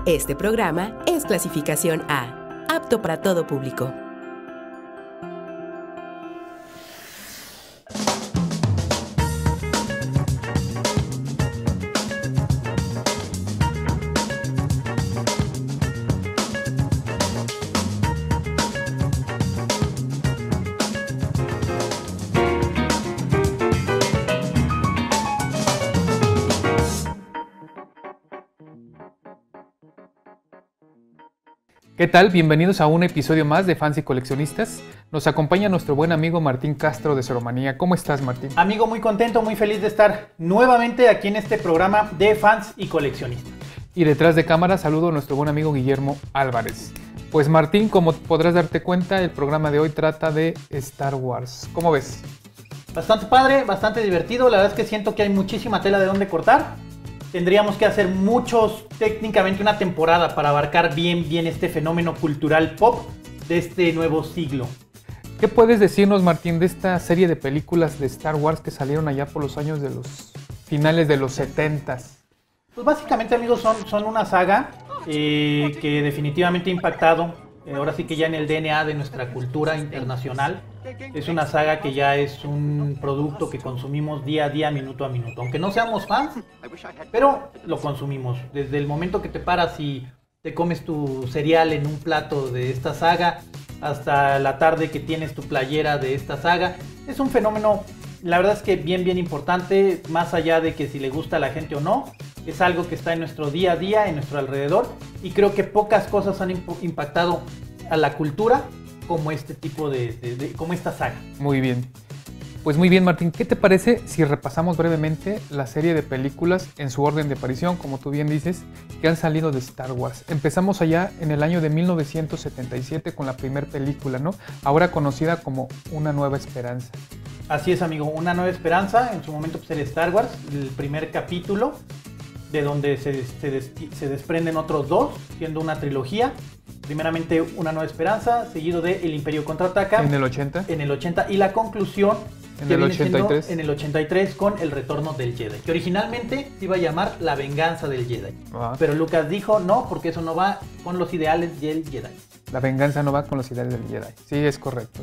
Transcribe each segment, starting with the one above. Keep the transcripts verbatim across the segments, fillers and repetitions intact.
Este programa es clasificación A, apto para todo público. ¿Qué tal? Bienvenidos a un episodio más de Fans y Coleccionistas. Nos acompaña nuestro buen amigo Martín Castro de Ceromanía. ¿Cómo estás, Martín? Amigo, muy contento, muy feliz de estar nuevamente aquí en este programa de Fans y Coleccionistas. Y detrás de cámara saludo a nuestro buen amigo Guillermo Álvarez. Pues Martín, como podrás darte cuenta, el programa de hoy trata de Star Wars. ¿Cómo ves? Bastante padre, bastante divertido. La verdad es que siento que hay muchísima tela de dónde cortar. Tendríamos que hacer muchos, técnicamente una temporada para abarcar bien, bien este fenómeno cultural pop de este nuevo siglo. ¿Qué puedes decirnos, Martín, de esta serie de películas de Star Wars que salieron allá por los años de los finales de los setentas? Pues básicamente, amigos, son, son una saga eh, que definitivamente ha impactado, eh, ahora sí que ya en el D N A de nuestra cultura internacional. Es una saga que ya es un producto que consumimos día a día, minuto a minuto. Aunque no seamos fans, pero lo consumimos. Desde el momento que te paras y te comes tu cereal en un plato de esta saga, hasta la tarde que tienes tu playera de esta saga. Es un fenómeno, la verdad es que bien, bien importante, más allá de que si le gusta a la gente o no. Es algo que está en nuestro día a día, en nuestro alrededor. Y creo que pocas cosas han imp- impactado a la cultura como este tipo de, de, de, como esta saga. Muy bien. Pues muy bien, Martín, ¿qué te parece si repasamos brevemente la serie de películas en su orden de aparición, como tú bien dices, que han salido de Star Wars? Empezamos allá en el año de mil novecientos setenta y siete con la primera película, ¿no? Ahora conocida como Una Nueva Esperanza. Así es, amigo, Una Nueva Esperanza, en su momento pues el Star Wars, el primer capítulo, de donde se, se, des, se desprenden otros dos, siendo una trilogía. Primeramente Una Nueva Esperanza, seguido de El Imperio Contraataca. En el ochenta. En el ochenta. Y la conclusión en que el viene ochenta y tres. En el ochenta y tres con El Retorno del Jedi. Que originalmente se iba a llamar La Venganza del Jedi. Ah. Pero Lucas dijo no, porque eso no va con los ideales del Jedi. La venganza no va con los ideales del Jedi. Sí, es correcto.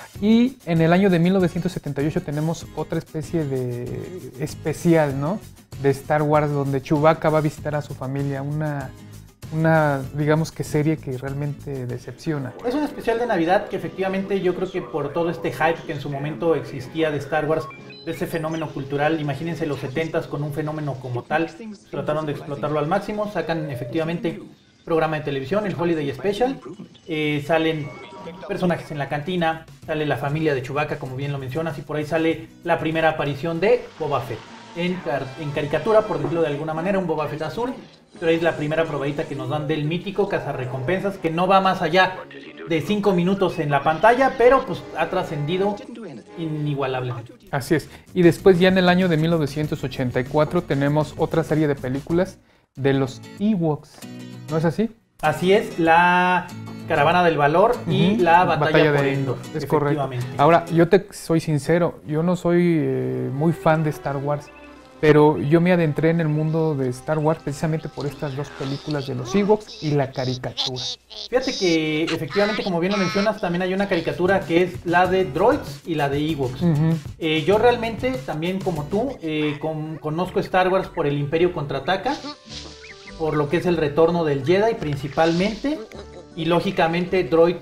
Y en el año de mil novecientos setenta y ocho tenemos otra especie de especial, ¿no? De Star Wars, donde Chewbacca va a visitar a su familia. Una... Una, digamos que serie que realmente decepciona. Es un especial de Navidad que efectivamente yo creo que por todo este hype que en su momento existía de Star Wars, de ese fenómeno cultural, imagínense los setentas con un fenómeno como tal, trataron de explotarlo al máximo, sacan efectivamente programa de televisión, el Holiday Special, eh, salen personajes en la cantina, sale la familia de Chewbacca, como bien lo mencionas, y por ahí sale la primera aparición de Boba Fett. En, car- en caricatura, por decirlo de alguna manera, un Boba Fett azul. Pero es la primera probadita que nos dan del mítico cazarrecompensas, que no va más allá de cinco minutos en la pantalla, pero pues ha trascendido inigualablemente. Así es. Y después ya en el año de mil novecientos ochenta y cuatro tenemos otra serie de películas de los Ewoks. ¿No es así? Así es, la Caravana del Valor y uh-huh. la Batalla, Batalla por de Endor. Es correcto. Ahora, yo te soy sincero, yo no soy eh, muy fan de Star Wars. Pero yo me adentré en el mundo de Star Wars precisamente por estas dos películas de los Ewoks y la caricatura. Fíjate que efectivamente, como bien lo mencionas, también hay una caricatura que es la de Droids y la de Ewoks. Uh-huh. Eh, yo realmente, también como tú, eh, con, conozco Star Wars por el Imperio Contraataca, por lo que es el Retorno del Jedi principalmente, y lógicamente Droid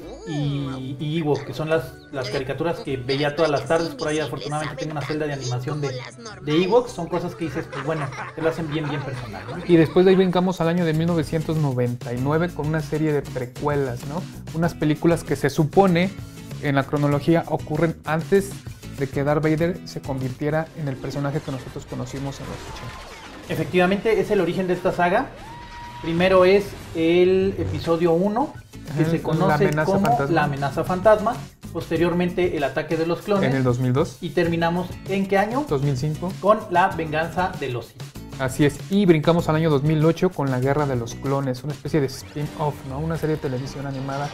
y, y Ewok, que son las, las caricaturas que veía todas las tardes. Por ahí afortunadamente tengo una celda de animación de, de Ewok. Son cosas que dices, pues bueno, que lo hacen bien, bien personal, ¿no? Y después de ahí brincamos al año de mil novecientos noventa y nueve con una serie de precuelas, ¿no? Unas películas que se supone, en la cronología, ocurren antes de que Darth Vader se convirtiera en el personaje que nosotros conocimos en los ochenta. Efectivamente, es el origen de esta saga. Primero es el episodio uno, que se conoce la como fantasma. La Amenaza Fantasma. Posteriormente, El Ataque de los Clones. En el dos mil dos. Y terminamos, ¿en qué año? dos mil cinco. Con La Venganza de los Sith. Así es. Y brincamos al año dos mil ocho con La Guerra de los Clones, una especie de spin-off, ¿no? Una serie de televisión animada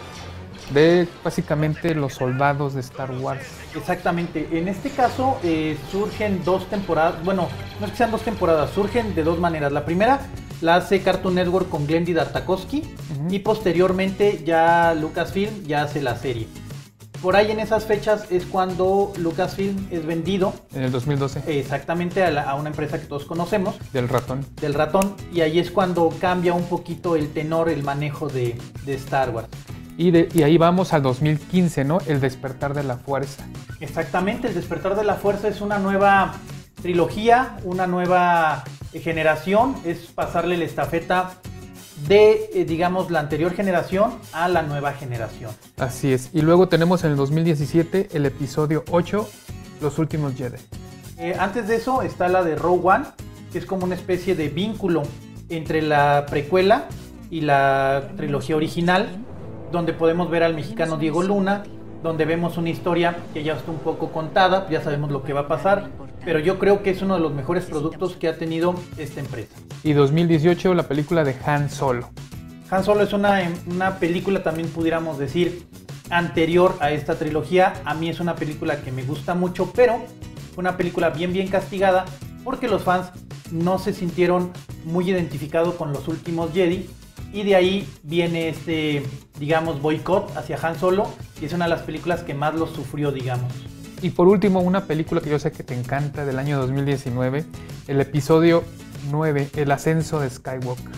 de básicamente los soldados de Star Wars. Exactamente. En este caso eh, surgen dos temporadas. Bueno, no es que sean dos temporadas, surgen de dos maneras. La primera la hace Cartoon Network con Glendy Tartakovsky, uh-huh. y posteriormente ya Lucasfilm ya hace la serie. Por ahí en esas fechas es cuando Lucasfilm es vendido. En el dos mil doce. Exactamente, a, la, a una empresa que todos conocemos. Del ratón. Del ratón, y ahí es cuando cambia un poquito el tenor, el manejo de, de Star Wars. Y, de, y ahí vamos al dos mil quince, ¿no? El despertar de la fuerza. Exactamente, el despertar de la fuerza es una nueva trilogía, una nueva generación, es pasarle la estafeta de, eh, digamos, la anterior generación a la nueva generación. Así es. Y luego tenemos en el dos mil diecisiete el episodio ocho, Los Últimos Jedi. Eh, antes de eso está la de Rogue One, que es como una especie de vínculo entre la precuela y la trilogía original, donde podemos ver al mexicano Diego Luna, donde vemos una historia que ya está un poco contada, ya sabemos lo que va a pasar, pero yo creo que es uno de los mejores productos que ha tenido esta empresa. Y dos mil dieciocho, la película de Han Solo. Han Solo es una, una película, también pudiéramos decir, anterior a esta trilogía. A mí es una película que me gusta mucho, pero fue una película bien bien castigada porque los fans no se sintieron muy identificados con los últimos Jedi, y de ahí viene este, digamos, boicot hacia Han Solo, y es una de las películas que más lo sufrió, digamos. Y por último, una película que yo sé que te encanta, del año dos mil diecinueve, el episodio nueve, El Ascenso de Skywalker.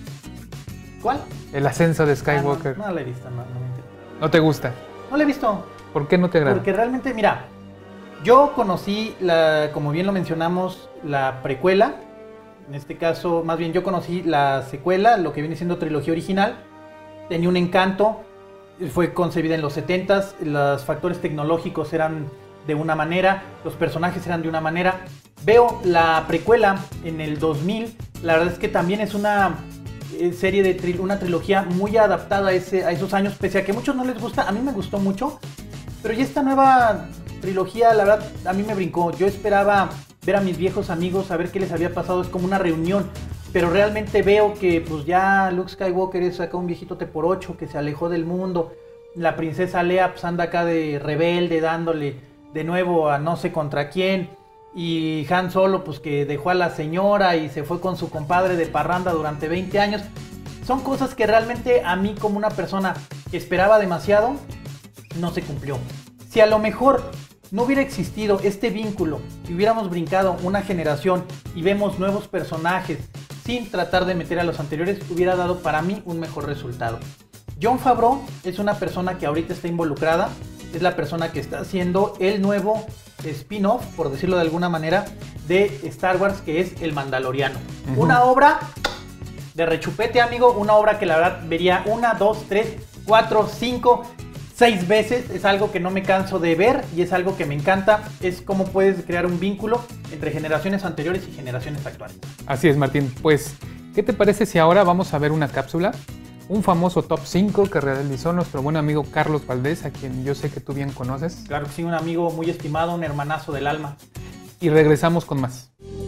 ¿Cuál? El Ascenso de Skywalker. Ah, no, no la he visto, no, no me interesa. ¿No te gusta? No la he visto. ¿Por qué no te agrada? Porque realmente, mira, yo conocí, la, como bien lo mencionamos, la precuela. En este caso, más bien yo conocí la secuela, lo que viene siendo trilogía original. Tenía un encanto, fue concebida en los setentas, los factores tecnológicos eran de una manera, los personajes eran de una manera. Veo la precuela en el dos mil, la verdad es que también es una eh, serie de tri una trilogía muy adaptada a, ese, a esos años, pese a que a muchos no les gusta, a mí me gustó mucho. Pero ya esta nueva trilogía, la verdad, a mí me brincó. Yo esperaba ver a mis viejos amigos, a ver qué les había pasado, es como una reunión. Pero realmente veo que pues ya Luke Skywalker es acá un viejito te por ocho que se alejó del mundo. La princesa Leia pues anda acá de rebelde, dándole de nuevo a no sé contra quién. Y Han Solo pues que dejó a la señora y se fue con su compadre de parranda durante veinte años. Son cosas que realmente a mí, como una persona que esperaba demasiado, no se cumplió. Si a lo mejor no hubiera existido este vínculo y hubiéramos brincado una generación y vemos nuevos personajes sin tratar de meter a los anteriores, hubiera dado para mí un mejor resultado. Jon Favreau es una persona que ahorita está involucrada, es la persona que está haciendo el nuevo spin-off, por decirlo de alguna manera, de Star Wars, que es El Mandaloriano. Uh-huh. Una obra de rechupete, amigo, una obra que la verdad vería una, dos, tres, cuatro, cinco, seis veces. Es algo que no me canso de ver y es algo que me encanta. Es cómo puedes crear un vínculo entre generaciones anteriores y generaciones actuales. Así es, Martín. Pues, ¿qué te parece si ahora vamos a ver una cápsula? Un famoso top cinco que realizó nuestro buen amigo Carlos Valdés, a quien yo sé que tú bien conoces. Claro que sí, un amigo muy estimado, un hermanazo del alma. Y regresamos con más.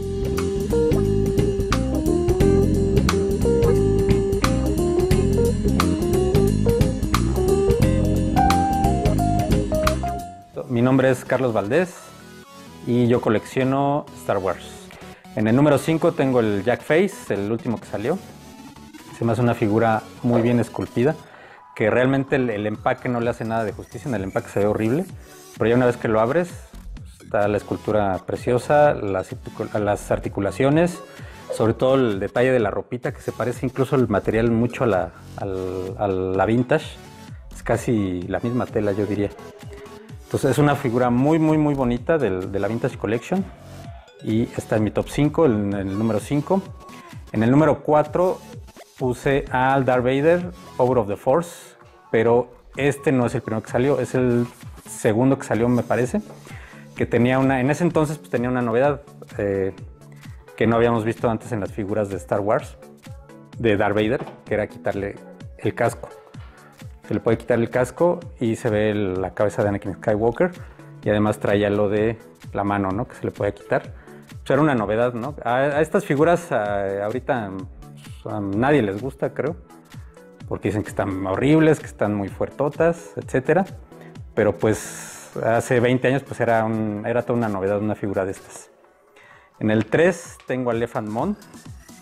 Mi nombre es Carlos Valdés y yo colecciono Star Wars. En el número cinco tengo el Jack Face, el último que salió. Se me hace una figura muy bien esculpida, que realmente el, el empaque no le hace nada de justicia, en el empaque se ve horrible, pero ya una vez que lo abres, está la escultura preciosa, las, las articulaciones, sobre todo el detalle de la ropita, que se parece incluso el material mucho a la, a, a la vintage, es casi la misma tela, yo diría. Entonces es una figura muy muy muy bonita del, de la Vintage Collection y está en mi top cinco, en el, el número cinco. En el número cuatro puse al Darth Vader, Power of the Force, pero este no es el primero que salió, es el segundo que salió, me parece, que tenía una, en ese entonces pues, tenía una novedad eh, que no habíamos visto antes en las figuras de Star Wars, de Darth Vader, que era quitarle el casco. Se le puede quitar el casco y se ve el, la cabeza de Anakin Skywalker, y además traía lo de la mano, ¿no? Que se le puede quitar. Pues era una novedad, ¿no? A, a estas figuras a, ahorita a nadie les gusta, creo, porque dicen que están horribles, que están muy fuertotas, etcétera. Pero pues hace veinte años pues era, un, era toda una novedad una figura de estas. En el tres tengo a Lefan Mon,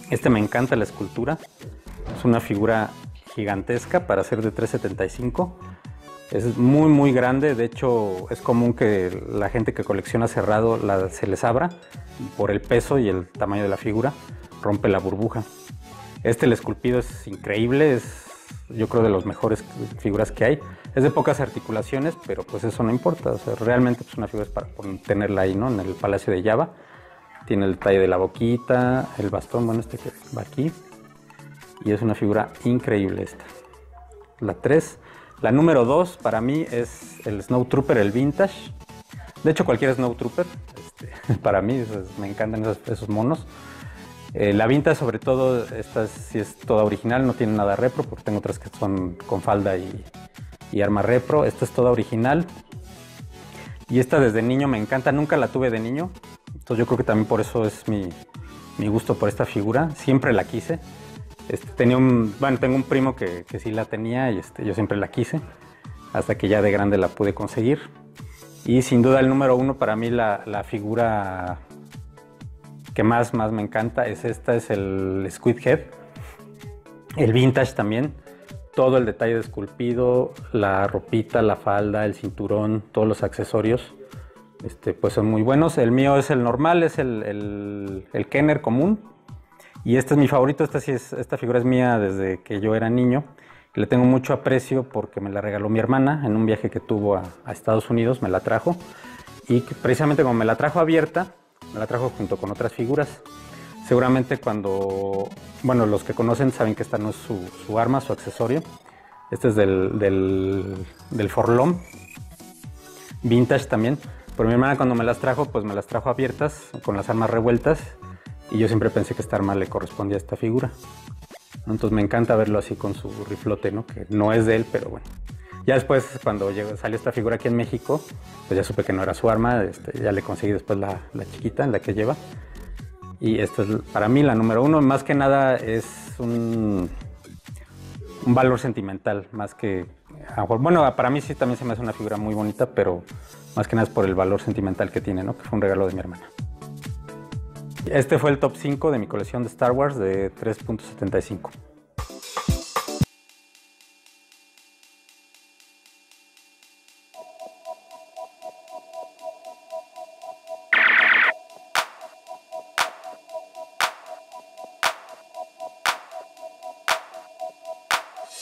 Este me encanta la escultura. Es una figura gigantesca para ser de tres setenta y cinco. Es muy muy grande, de hecho es común que la gente que colecciona cerrado la, se les abra por el peso y el tamaño de la figura, rompe la burbuja. Este, el esculpido, es increíble, es yo creo de las mejores figuras que hay. Es de pocas articulaciones, pero pues eso no importa, o sea, realmente pues, una figura es para tenerla ahí, ¿no? En el Palacio de Java. Tiene el detalle de la boquita, el bastón, bueno, este que va aquí. Y es una figura increíble esta. La tres. La número dos para mí es el Snowtrooper, el Vintage. De hecho, cualquier Snowtrooper, este, para mí es, me encantan esos, esos monos. Eh, la Vintage, sobre todo, esta sí es toda original, no tiene nada repro, porque tengo otras que son con falda y, y arma repro. Esta es toda original. Y esta desde niño me encanta, nunca la tuve de niño. Entonces yo creo que también por eso es mi, mi gusto por esta figura. Siempre la quise. Este, tenía un, bueno, tengo un primo que, que sí la tenía y este, yo siempre la quise, hasta que ya de grande la pude conseguir. Y sin duda el número uno para mí, la, la figura que más, más me encanta es esta, es el Squid Head, el Vintage también. Todo el detalle de esculpido, la ropita, la falda, el cinturón, todos los accesorios, este, pues son muy buenos. El mío es el normal, es el, el, el Kenner común. Y este es mi favorito, esta, sí es, esta figura es mía desde que yo era niño. Le tengo mucho aprecio porque me la regaló mi hermana en un viaje que tuvo a, a Estados Unidos, me la trajo. Y precisamente como me la trajo abierta, me la trajo junto con otras figuras. Seguramente cuando, bueno, los que conocen saben que esta no es su, su arma, su accesorio. Este es del, del, del Forlom, Vintage también. Pero mi hermana cuando me las trajo, pues me las trajo abiertas, con las armas revueltas. Y yo siempre pensé que esta arma le correspondía a esta figura. Entonces me encanta verlo así con su riflote, ¿no? Que no es de él, pero bueno. Ya después, cuando llegó, salió esta figura aquí en México, pues ya supe que no era su arma. Este, ya le conseguí después la, la chiquita, la que lleva. Y esta es para mí la número uno. Más que nada es un, un valor sentimental, más que... Bueno, para mí sí también se me hace una figura muy bonita, pero más que nada es por el valor sentimental que tiene, ¿no? Que fue un regalo de mi hermana. Este fue el top cinco de mi colección de Star Wars de tres punto setenta y cinco.